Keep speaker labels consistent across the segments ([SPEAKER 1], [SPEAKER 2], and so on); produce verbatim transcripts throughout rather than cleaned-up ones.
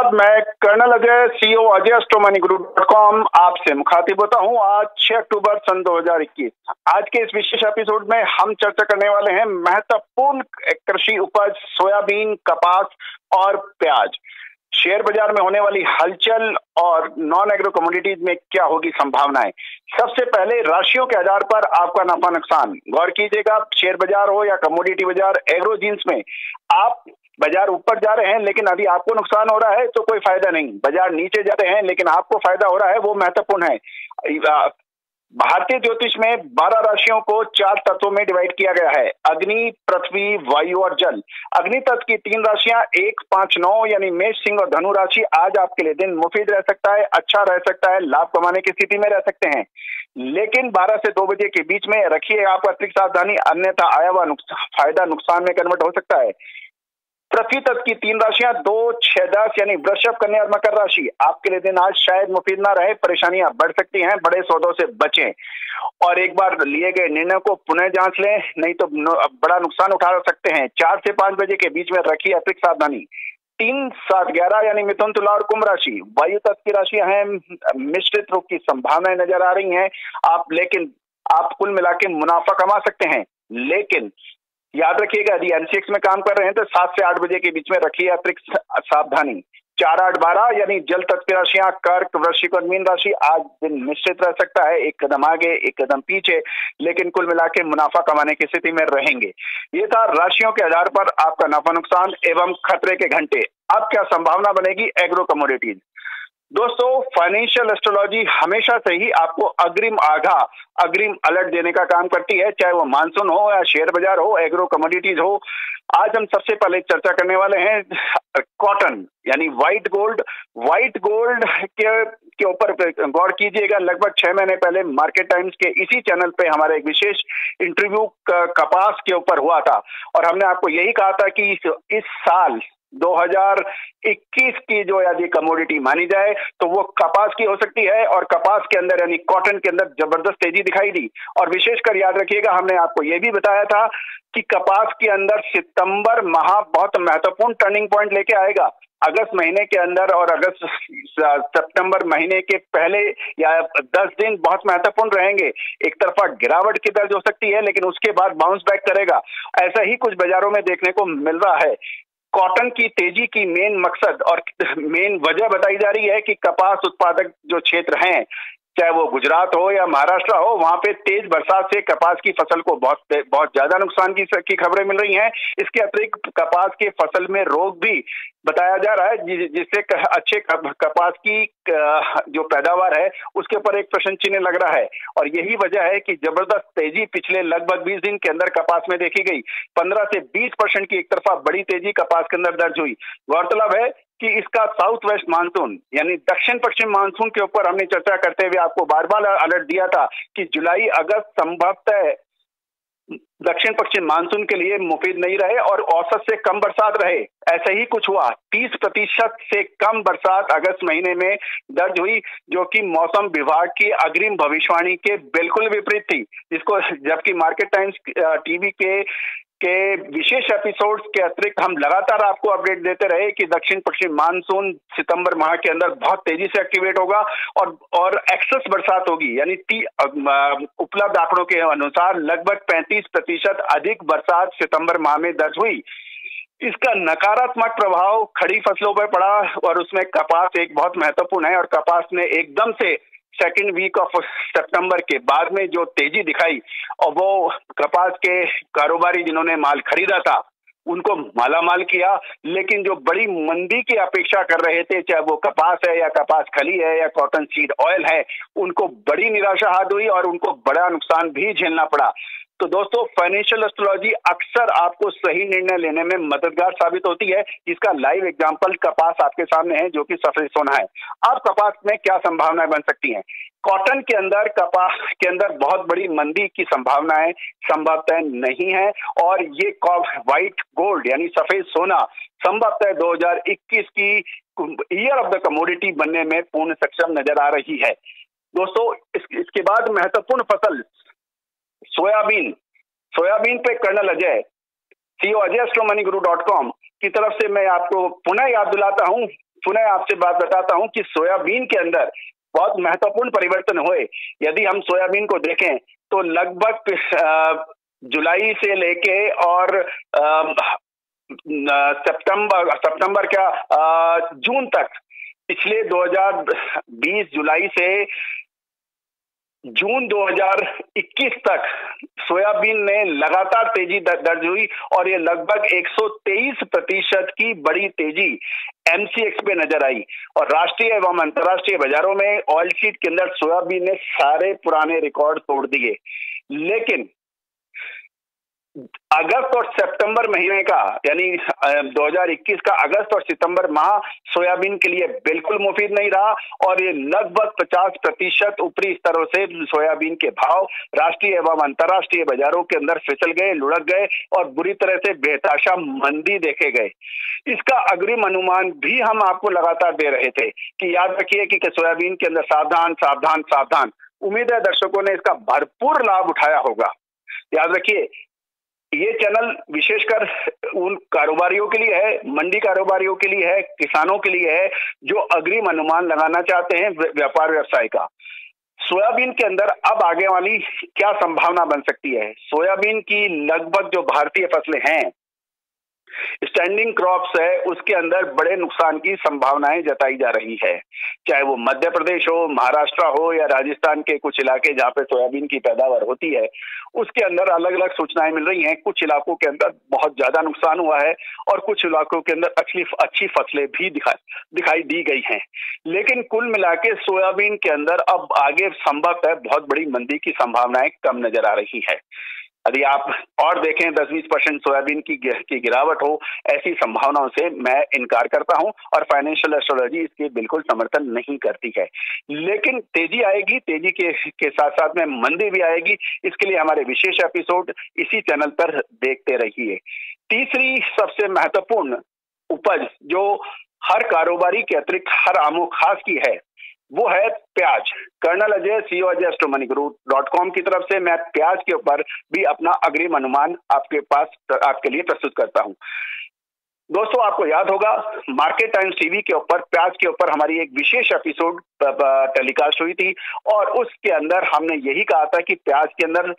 [SPEAKER 1] नमस्कार, मैं colonel Ajay, CEO Ajay astro money guru dot com आपसे मुखातिब होता हूं। आज छह अक्टूबर सन दो हज़ार इक्कीस। आज के इस विशेष एपिसोड में हम चर्चा करने वाले हैं महत्वपूर्ण कृषि उपज सोयाबीन, कपास और प्याज। शेयर बाजार में होने वाली हलचल और नॉन एग्रो कमोडिटीज में क्या होगी संभावनाएं। सबसे पहले राशियों के आधार पर आपका नफा नुकसान गौर कीजिएगा। शेयर बाजार हो या कमोडिटी बाजार, एग्रो जीन्स में आप बाजार ऊपर जा रहे हैं लेकिन अभी आपको नुकसान हो रहा है तो कोई फायदा नहीं। बाजार नीचे जा रहे हैं लेकिन आपको फायदा हो रहा है, वो महत्वपूर्ण है। भारतीय ज्योतिष में बारह राशियों को चार तत्वों में डिवाइड किया गया है: अग्नि, पृथ्वी, वायु और जल। अग्नि तत्व की तीन राशियां एक पांच नौ यानी मेष, सिंह और धनु राशि। आज आपके लिए दिन मुफीद रह सकता है, अच्छा रह सकता है, लाभ कमाने की स्थिति में रह सकते हैं, लेकिन बारह से दो बजे के बीच में रखिए आप अतिरिक्त सावधानी, अन्यथा आया हुआ फायदा नुकसान में कन्वर्ट हो सकता है। पृथ्वी तत्व की तीन राशियां दो छह दस यानी वृषभ, कन्या और मकर राशि। आपके लिए दिन आज शायद मुफीद ना रहे, परेशानियां बढ़ सकती हैं, बड़े सौदों से बचें और एक बार लिए गए निर्णय को पुनः जांच लें, नहीं तो बड़ा नुकसान उठा सकते हैं। चार से पांच बजे के बीच में रखिए अतिरिक्त सावधानी। तीन सात ग्यारह यानी मिथुन, तुला और कुंभ राशि। वायु तत्व की राशियां हैं, मिश्रित रुख की संभावनाएं नजर आ रही हैं आप, लेकिन आप कुल मिला के मुनाफा कमा सकते हैं। लेकिन याद रखिएगा, यदि एनसीएक्स में काम कर रहे हैं तो सात से आठ बजे के बीच में रखिए अतिरिक्त सावधानी। चार आठ बारह यानी जल तत्व की राशियां कर्क, वृश्चिक और मीन राशि। आज दिन निश्चित रह सकता है, एक कदम आगे एक कदम पीछे, लेकिन कुल मिला के मुनाफा कमाने की स्थिति में रहेंगे। ये था राशियों के आधार पर आपका नफा नुकसान एवं खतरे के घंटे। अब क्या संभावना बनेगी एग्रो कमोडिटीज। दोस्तों, फाइनेंशियल एस्ट्रोलॉजी हमेशा से ही आपको अग्रिम आगाह, अग्रिम अलर्ट देने का काम करती है, चाहे वो मानसून हो या शेयर बाजार हो, एग्रो कमोडिटीज हो। आज हम सबसे पहले चर्चा करने वाले हैं कॉटन यानी व्हाइट गोल्ड। व्हाइट गोल्ड के के ऊपर गौर कीजिएगा। लगभग छह महीने पहले मार्केट टाइम्स के इसी चैनल पे हमारा एक विशेष इंटरव्यू कपास के ऊपर हुआ था और हमने आपको यही कहा था कि इस, इस साल दो हज़ार इक्कीस की जो यदि कमोडिटी मानी जाए तो वो कपास की हो सकती है और कपास के अंदर यानी कॉटन के अंदर जबरदस्त तेजी दिखाई दी। और विशेषकर याद रखिएगा, हमने आपको ये भी बताया था कि कपास के अंदर सितंबर माह बहुत महत्वपूर्ण टर्निंग पॉइंट लेके आएगा। अगस्त महीने के अंदर और अगस्त सितंबर महीने के पहले या दस दिन बहुत महत्वपूर्ण रहेंगे। एक तरफा गिरावट की दर्ज हो सकती है लेकिन उसके बाद बाउंस बैक करेगा। ऐसा ही कुछ बाजारों में देखने को मिल रहा है। कॉटन की तेजी की मेन मकसद और मेन वजह बताई जा रही है कि कपास उत्पादक जो क्षेत्र हैं, चाहे वो गुजरात हो या महाराष्ट्र हो, वहां पे तेज बरसात से कपास की फसल को बहुत बहुत ज्यादा नुकसान की, की खबरें मिल रही हैं। इसके अतिरिक्त कपास के फसल में रोग भी बताया जा रहा है, जिससे अच्छे कपास की जो पैदावार है उसके ऊपर एक प्रश्न चिन्ह लग रहा है। और यही वजह है कि जबरदस्त तेजी पिछले लगभग बीस दिन के अंदर कपास में देखी गई। पंद्रह से बीस परसेंट की एक तरफा बड़ी तेजी कपास के अंदर दर्ज हुई। गौरतलब है कि इसका साउथ वेस्ट मानसून यानी दक्षिण पश्चिम मानसून के ऊपर हमने चर्चा करते हुए आपको बार बार अलर्ट दिया था कि जुलाई अगस्त संभवतः दक्षिण पश्चिम मानसून के लिए मुफीद नहीं रहे और औसत से कम बरसात रहे। ऐसा ही कुछ हुआ। तीस प्रतिशत से कम बरसात अगस्त महीने में दर्ज हुई, जो कि मौसम विभाग की अग्रिम भविष्यवाणी के बिल्कुल विपरीत थी, जिसको जबकि मार्केट टाइम्स टीवी के के विशेष एपिसोड्स के अतिरिक्त हम लगातार आपको अपडेट देते रहे कि दक्षिण पश्चिम मानसून सितंबर माह के अंदर बहुत तेजी से एक्टिवेट होगा और और एक्सेस बरसात होगी। यानी उपलब्ध आंकड़ों के अनुसार लगभग पैंतीस प्रतिशत अधिक बरसात सितंबर माह में दर्ज हुई। इसका नकारात्मक प्रभाव खड़ी फसलों पर पड़ा और उसमें कपास एक बहुत महत्वपूर्ण है और कपास ने एकदम से सेकेंड वीक ऑफ सितंबर के बाद में जो तेजी दिखाई और वो कपास के कारोबारी जिन्होंने माल खरीदा था उनको मालामाल किया, लेकिन जो बड़ी मंदी की अपेक्षा कर रहे थे, चाहे वो कपास है या कपास खली है या कॉटन सीड ऑयल है, उनको बड़ी निराशा हाथ हुई और उनको बड़ा नुकसान भी झेलना पड़ा। तो दोस्तों, फाइनेंशियल एस्ट्रोलॉजी अक्सर आपको सही निर्णय लेने में मददगार साबित होती है। इसका लाइव एग्जांपल कपास आपके सामने है, जो कि सफेद सोना है। अब कपास में क्या संभावनाएं बन सकती हैं? कॉटन के अंदर, कपास के अंदर बहुत बड़ी मंदी की संभावनाएं संभवतः नहीं है और ये व्हाइट गोल्ड यानी सफेद सोना संभवतः दो हज़ार इक्कीस की ईयर ऑफ द कमोडिटी बनने में पूर्ण सक्षम नजर आ रही है। दोस्तों, इस, इसके बाद महत्वपूर्ण फसल सोयाबीन। सोयाबीन पे colonel Ajay, CEO Ajay astro money guru dot com की तरफ से मैं आपको पुनः याद दिलाता हूं पुनः आपसे बात बताता हूं कि सोयाबीन के अंदर बहुत महत्वपूर्ण परिवर्तन हुए। यदि हम सोयाबीन को देखें तो लगभग जुलाई से लेके और सितंबर सितंबर क्या जून तक, पिछले दो हज़ार बीस जुलाई से जून दो हज़ार इक्कीस तक सोयाबीन में लगातार तेजी दर्ज हुई और ये लगभग एक सौ तेईस प्रतिशत की बड़ी तेजी एमसीएक्स पे नजर आई। और राष्ट्रीय एवं अंतर्राष्ट्रीय बाजारों में ऑयल सीड के अंदर सोयाबीन ने सारे पुराने रिकॉर्ड तोड़ दिए। लेकिन अगस्त और सितंबर महीने का, यानी दो हज़ार इक्कीस का अगस्त और सितंबर माह सोयाबीन के लिए बिल्कुल मुफीद नहीं रहा और ये लगभग पचास प्रतिशत ऊपरी स्तरों से सोयाबीन के भाव राष्ट्रीय एवं अंतर्राष्ट्रीय बाजारों के अंदर फिसल गए, लुढ़क गए और बुरी तरह से बेताशा मंदी देखे गए। इसका अग्रिम अनुमान भी हम आपको लगातार दे रहे थे कि याद रखिए कि सोयाबीन के अंदर सावधान सावधान सावधान। उम्मीद है दर्शकों ने इसका भरपूर लाभ उठाया होगा। याद रखिए, ये चैनल विशेषकर उन कारोबारियों के लिए है, मंडी कारोबारियों के लिए है, किसानों के लिए है जो अग्रिम अनुमान लगाना चाहते हैं व्यापार व्यवसाय का। सोयाबीन के अंदर अब आगे वाली क्या संभावना बन सकती है? सोयाबीन की लगभग जो भारतीय फसलें हैं, स्टैंडिंग क्रॉप्स है, उसके अंदर बड़े नुकसान की संभावनाएं जताई जा रही है। चाहे वो मध्य प्रदेश हो, महाराष्ट्र हो या राजस्थान के कुछ इलाके जहां पे सोयाबीन की पैदावार होती है, उसके अंदर अलग अलग सूचनाएं मिल रही हैं। कुछ इलाकों के अंदर बहुत ज्यादा नुकसान हुआ है और कुछ इलाकों के अंदर अच्छी अच्छी फसलें भी दिखाई दिखाई दी गई हैं। लेकिन कुल मिला के सोयाबीन के अंदर अब आगे संभव है बहुत बड़ी मंदी की संभावनाएं कम नजर आ रही है। यदि आप और देखें दस बीस परसेंट सोयाबीन की की गिरावट हो, ऐसी संभावनाओं से मैं इनकार करता हूं और फाइनेंशियल एस्ट्रोलॉजी इसके बिल्कुल समर्थन नहीं करती है। लेकिन तेजी आएगी, तेजी के के साथ साथ में मंदी भी आएगी। इसके लिए हमारे विशेष एपिसोड इसी चैनल पर देखते रहिए। तीसरी सबसे महत्वपूर्ण उपज जो हर कारोबारी के अतिरिक्त हर आमो खास की है, वो है प्याज। Colonel Ajay, CEO Ajay astro money guru dot com की तरफ से मैं प्याज के ऊपर भी अपना अग्रिम अनुमान आपके पास आपके लिए प्रस्तुत करता हूं। दोस्तों, आपको याद होगा मार्केट टाइम्स टीवी के ऊपर प्याज के ऊपर हमारी एक विशेष एपिसोड टेलीकास्ट हुई थी और उसके अंदर हमने यही कहा था कि प्याज के अंदर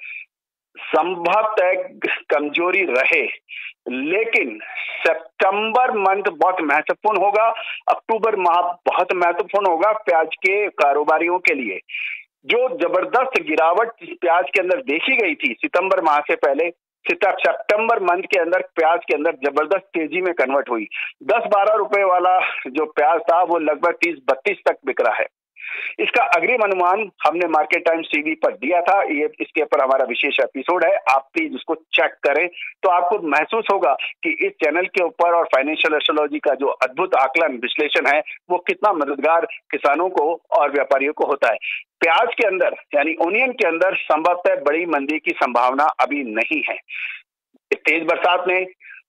[SPEAKER 1] संभवतः कमजोरी रहे, लेकिन सितंबर मंथ बहुत महत्वपूर्ण होगा, अक्टूबर माह बहुत महत्वपूर्ण होगा प्याज के कारोबारियों के लिए। जो जबरदस्त गिरावट प्याज के अंदर देखी गई थी सितंबर माह से पहले, सितंबर मंथ के अंदर प्याज के अंदर जबरदस्त तेजी में कन्वर्ट हुई। दस बारह रुपए वाला जो प्याज था वो लगभग तीस बत्तीस तक बिक रहा है। इसका अग्रिम अनुमान हमने मार्केट टाइम्स टीवी पर दिया था। ये इसके ऊपर हमारा विशेष एपिसोड है, आप प्लीज उसको चेक करें तो आपको महसूस होगा कि इस चैनल के ऊपर और फाइनेंशियल एस्ट्रोलॉजी का जो अद्भुत आकलन विश्लेषण है वो कितना मददगार किसानों को और व्यापारियों को होता है। प्याज के अंदर यानी ओनियन के अंदर संभवतः बड़ी मंदी की संभावना अभी नहीं है। तेज बरसात ने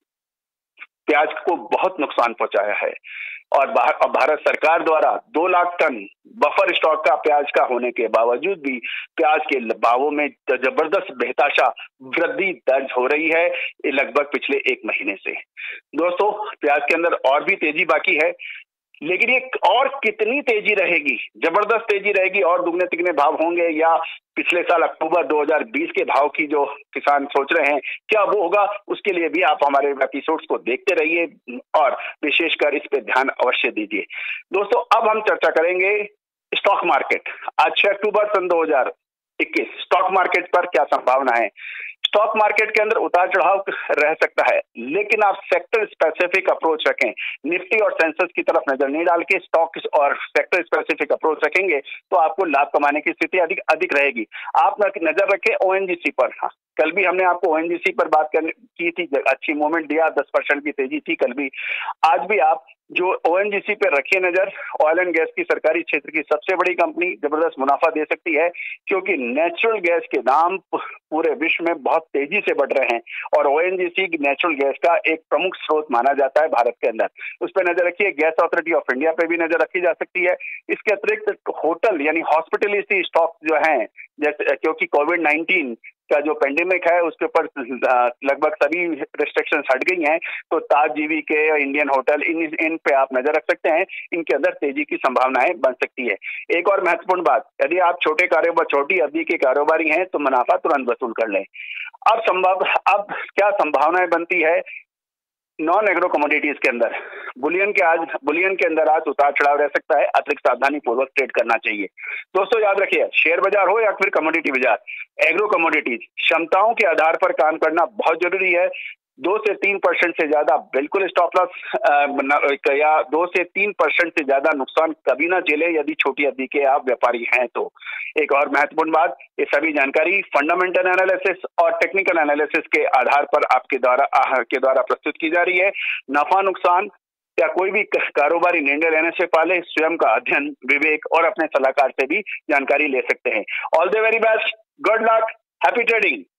[SPEAKER 1] प्याज को बहुत नुकसान पहुंचाया है और भारत सरकार द्वारा दो लाख टन बफर स्टॉक का प्याज का होने के बावजूद भी प्याज के भावों में जबरदस्त बेताशा वृद्धि दर्ज हो रही है लगभग पिछले एक महीने से। दोस्तों, प्याज के अंदर और भी तेजी बाकी है, लेकिन ये और कितनी तेजी रहेगी? जबरदस्त तेजी रहेगी और दुगने तिगने भाव होंगे या पिछले साल अक्टूबर दो हज़ार बीस के भाव की जो किसान सोच रहे हैं क्या वो होगा? उसके लिए भी आप हमारे एपिसोड्स को देखते रहिए और विशेषकर इस पे ध्यान अवश्य दीजिए। दोस्तों, अब हम चर्चा करेंगे स्टॉक मार्केट। आज छह अक्टूबर सन दो हज़ार इक्कीस, स्टॉक मार्केट पर क्या संभावना है? स्टॉक मार्केट के अंदर उतार चढ़ाव रह सकता है, लेकिन आप सेक्टर स्पेसिफिक अप्रोच रखें। निफ्टी और सेंसेक्स की तरफ नजर नहीं डाल के स्टॉक और सेक्टर स्पेसिफिक अप्रोच रखेंगे तो आपको लाभ कमाने की स्थिति अधिक अधिक रहेगी। आप नजर रखें ओएनजीसी पर। हाँ, कल भी हमने आपको ओएनजीसी पर बात की थी, अच्छी मूवमेंट दिया, दस परसेंट की तेजी थी कल भी। आज भी आप जो ओएनजीसी पे रखिए नजर। ऑयल एंड गैस की सरकारी क्षेत्र की सबसे बड़ी कंपनी, जबरदस्त मुनाफा दे सकती है क्योंकि नेचुरल गैस के दाम पूरे विश्व में बहुत तेजी से बढ़ रहे हैं और ओएनजीसी नेचुरल गैस का एक प्रमुख स्रोत माना जाता है भारत के अंदर। उस पर नजर रखिए। गैस अथॉरिटी ऑफ इंडिया पे भी नजर रखी जा सकती है। इसके अतिरिक्त होटल यानी हॉस्पिटलिटी स्टॉक जो हैं जैसे क्योंकि कोविड नाइन्टीन का जो पेंडेमिक है उसके ऊपर लगभग सभी रिस्ट्रिक्शंस हट गई हैं, तो ताज जीवी के इंडियन होटल इन इन पे आप नजर रख सकते हैं। इनके अंदर तेजी की संभावनाएं बन सकती है। एक और महत्वपूर्ण बात, यदि आप छोटे कारोबार छोटी अवधि के कारोबारी हैं तो मुनाफा तुरंत वसूल कर लें। अब संभव अब क्या संभावनाएं बनती है नॉन एग्रो कमोडिटीज के अंदर? बुलियन के आज बुलियन के अंदर आज उतार चढ़ाव रह सकता है, अतिरिक्त सावधानी पूर्वक ट्रेड करना चाहिए। दोस्तों याद रखिए, शेयर बाजार हो या फिर कमोडिटी बाजार, एग्रो कमोडिटीज क्षमताओं के आधार पर काम करना बहुत जरूरी है। दो से तीन परसेंट से ज्यादा बिल्कुल स्टॉप लॉस या दो से तीन परसेंट से ज्यादा नुकसान कभी ना झेले यदि छोटी अवधि के आप व्यापारी हैं तो। एक और महत्वपूर्ण बात, ये सभी जानकारी फंडामेंटल एनालिसिस और टेक्निकल एनालिसिस के आधार पर आपके द्वारा के द्वारा प्रस्तुत की जा रही है। नफा नुकसान या कोई भी कारोबारी निर्णय लेने से पहले स्वयं का अध्ययन, विवेक और अपने सलाहकार से भी जानकारी ले सकते हैं। All the very best, good luck, happy trading.